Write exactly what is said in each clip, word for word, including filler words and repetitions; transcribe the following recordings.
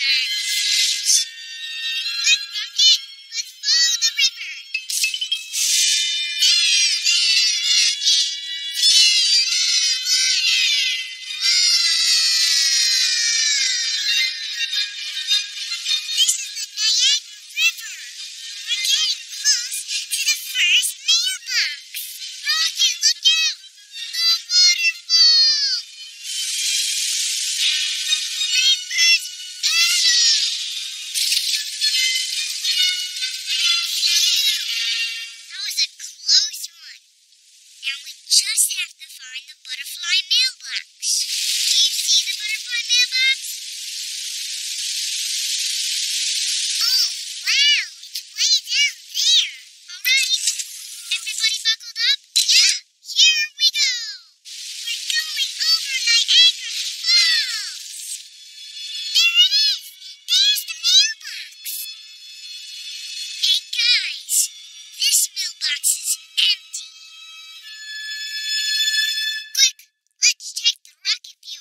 Just have to find the butterfly mailbox. Do you see the butterfly mailbox? Oh, wow, it's way down there. All right, everybody buckled up? Yeah, here we go. We're going over Niagara Falls. There it is. There's the mailbox. Hey, guys, this mailbox is empty. Quick, let's check the rocket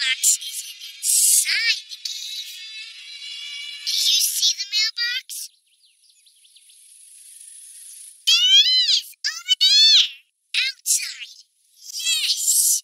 mailbox isn't inside the cave. Do you see the mailbox? There it is! Over there! Outside! Yes!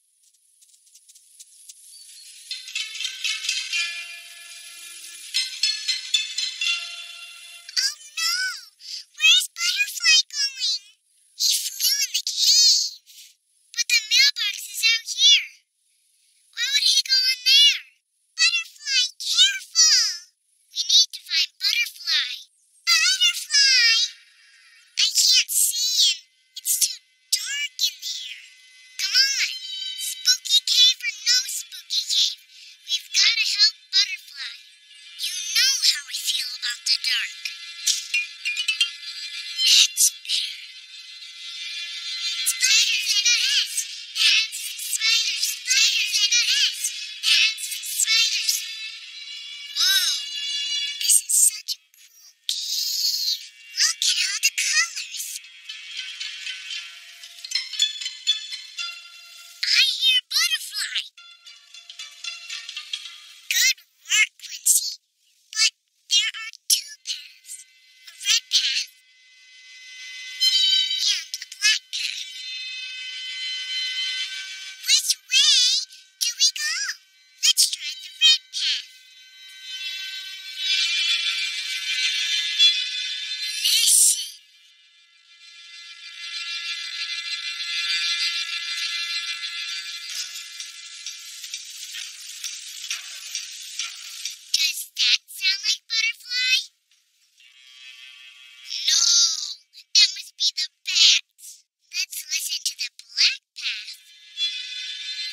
Oh no! Where's Butterfly going? He flew in the cave. But the mailbox is out here. Why would he go in there? Butterfly, careful! We need to find Butterfly. Butterfly! I can't see him. It's too dark in here. Come on. Spooky cave or no spooky cave. We've got to help Butterfly. You know how I feel about the dark. That's better. Spiders in a S. That's spiders. Spiders in a S. That's spiders. Whoa. This is such a cool cave. Look at all the colors. I hear Butterfly. Good work, Quincy. But there are two paths. A red path and a black path. Which way do we go? Let's try the red path. Listen. Does that sound like Butterfly? No, that must be the bats. Let's listen to the black path.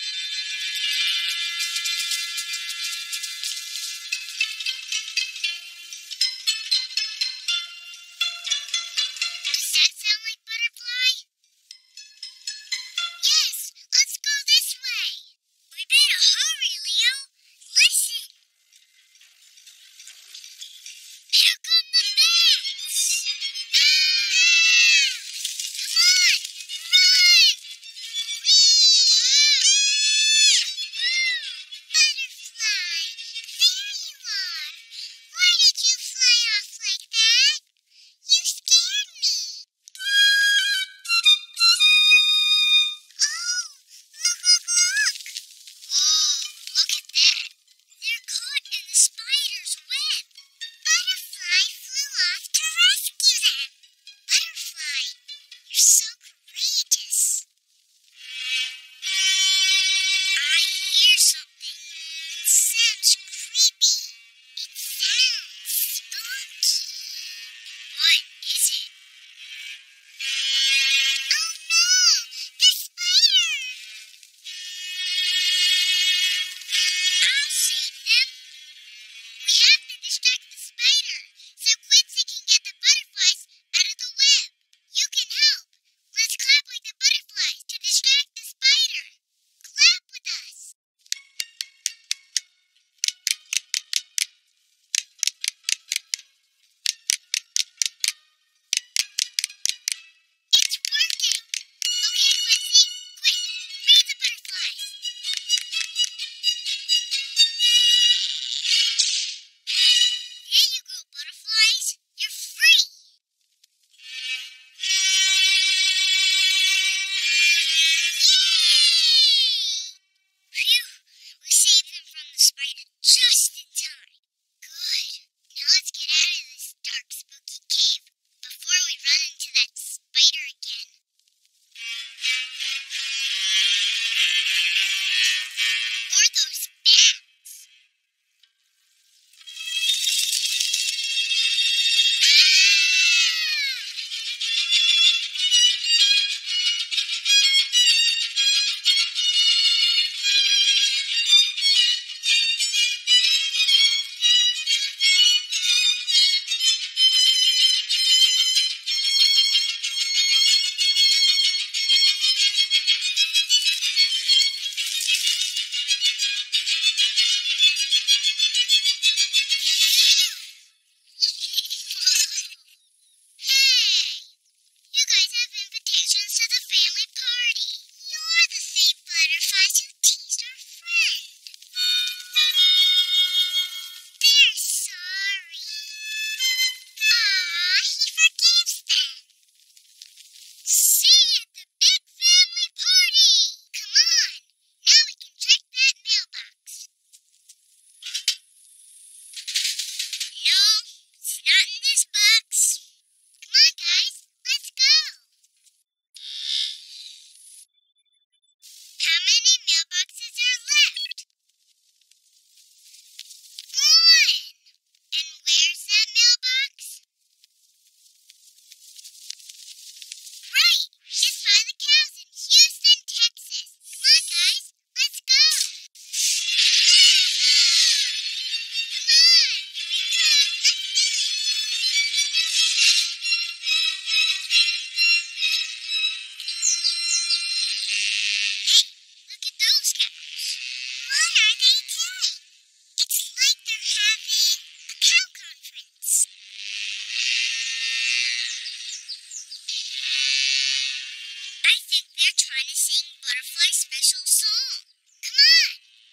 trying to sing Butterfly's special song. Come on.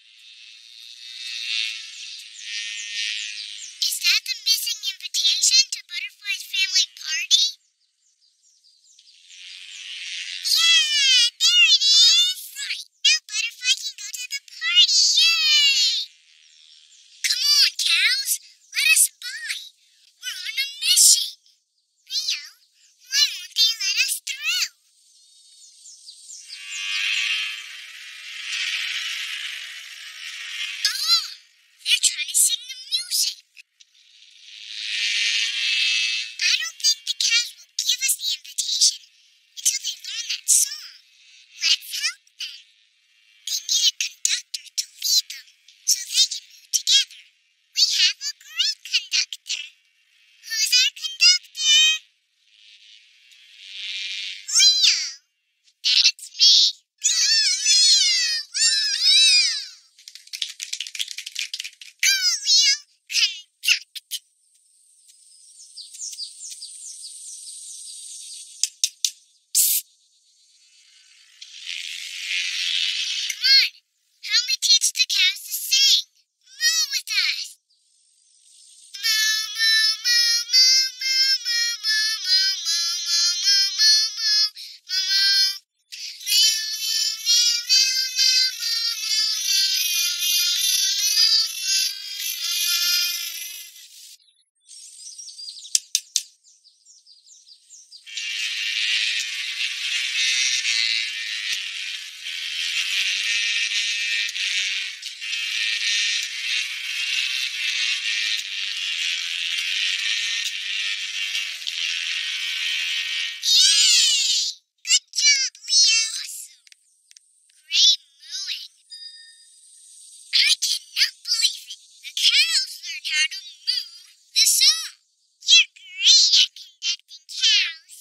Is that the missing invitation to Butterfly's family party? Yeah, there it is. Right, now Butterfly can go to the party. Yay! Come on, cows. Let us by. We're on a mission. Leo, why won't they let us through? Oh, they're trying to sing the music. I don't think the cows will give us the invitation until they learn that song. Let's help them. They need a conductor to lead them so they can move together. We have a great conductor. Who's our conductor? Leo! That's me. Go, Leo! Woo-hoo! Go, Leo! Conduct! Come on! Help me teach the cows to sing. Moo with us. Moo, moo, moo, moo, moo, moo, moo, moo, moo, moo, moo, moo, moo, moo. Yay! Good job, Leo. Awesome. Great mooing. I cannot believe it. The cows learned how to moo the song. You're great at conducting cows.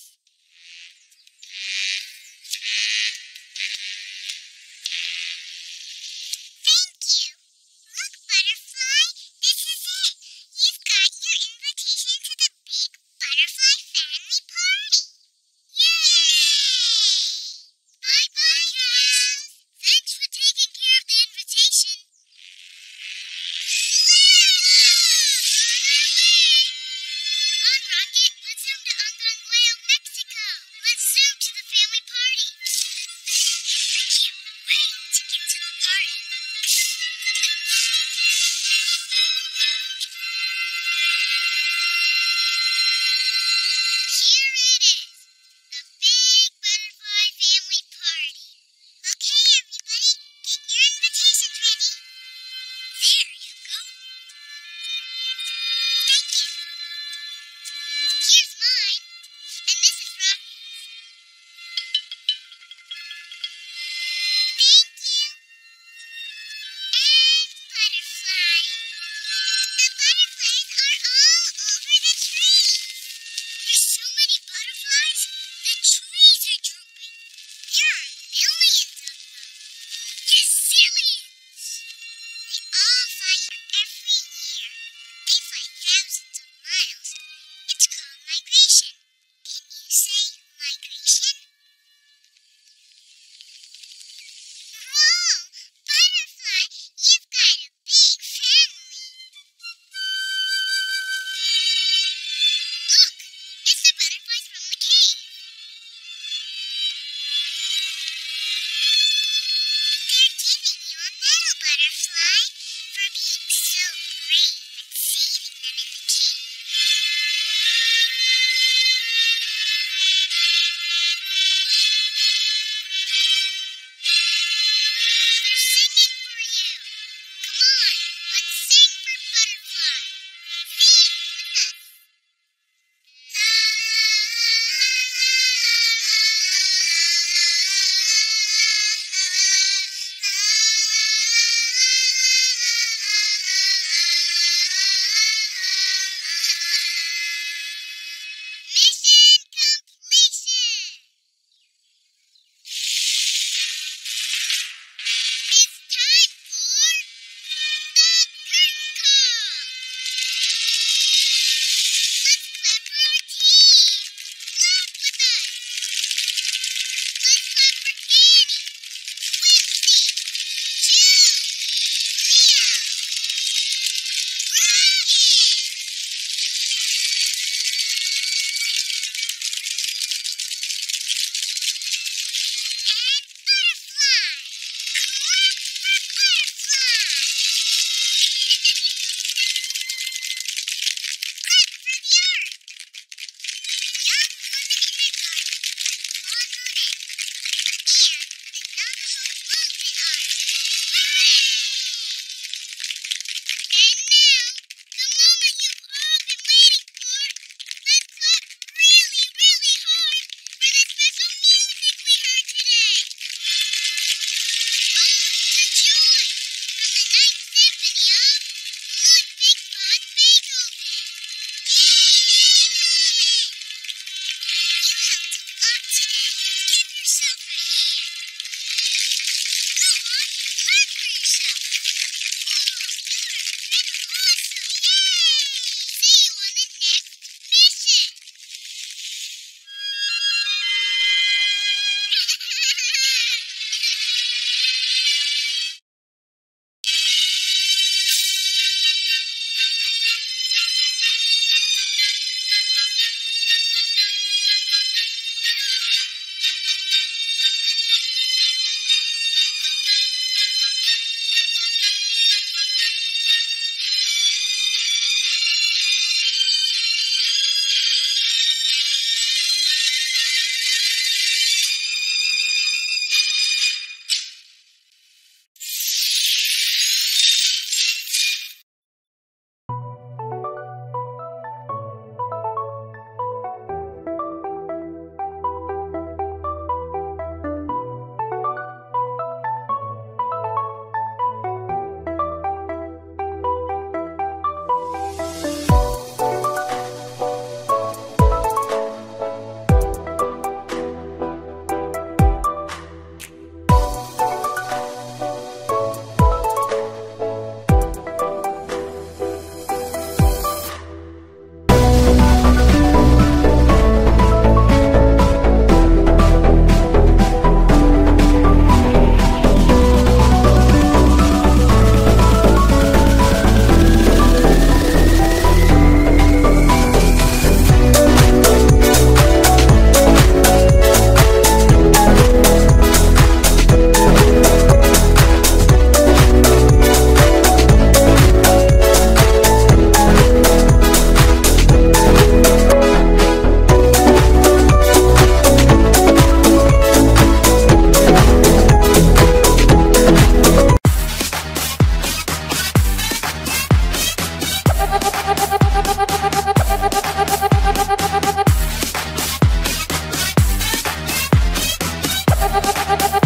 Thank you. Look, Butterfly, this is it. You've got your invitation to the big Butterfly family party. Yay! Bye-bye, cows. Thanks for taking care of the invitation. Come on, Rocket. Let's zoom to Angangueo, Mexico. Let's zoom to the family party. I can't wait to get to the party. Here it is, the big Butterfly family party. Okay, everybody, get your invitations ready. There you go. Thank you. Here's mine, and this is Rocky's. Thank you. And Butterfly. The butterflies are all over the tree. There's so many butterflies, the trees are drooping. There are millions of them. Yes, zillions. They all fly here every year. They fly thousands of miles. It's called migration. Can you say migration? Whoa, Butterfly, you've got a big family. Look, it's the butterflies from the cave. They're giving you a medal, Butterfly, for being so brave and saving them in the cave.